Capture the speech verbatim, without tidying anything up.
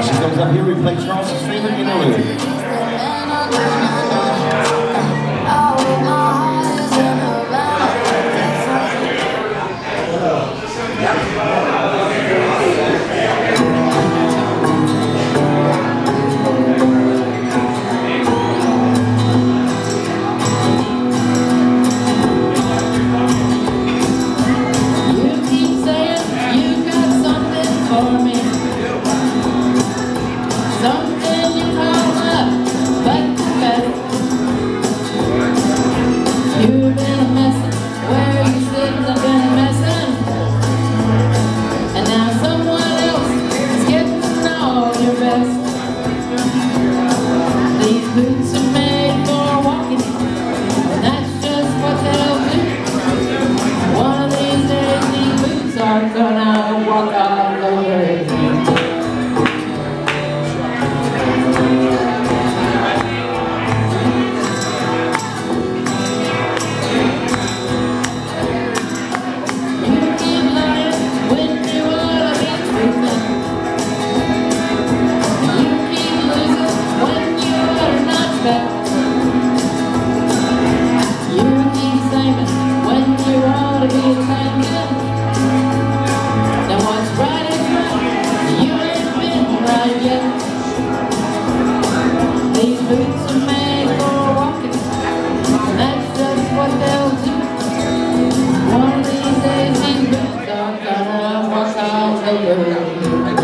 She comes up here, we play Charles's favorite interlude. Boots are made for walking, and that's just what they'll do. One of these days, these boots are gonna walk all over you. You keep lying when you ought to be truthing. You keep losing when you ought to not bet. You keep saying when you ought to be attending. Now what's right is right, you ain't been right yet. These boots are made for walking, and that's just what they'll do. One of these days these boots are gonna walk all over you.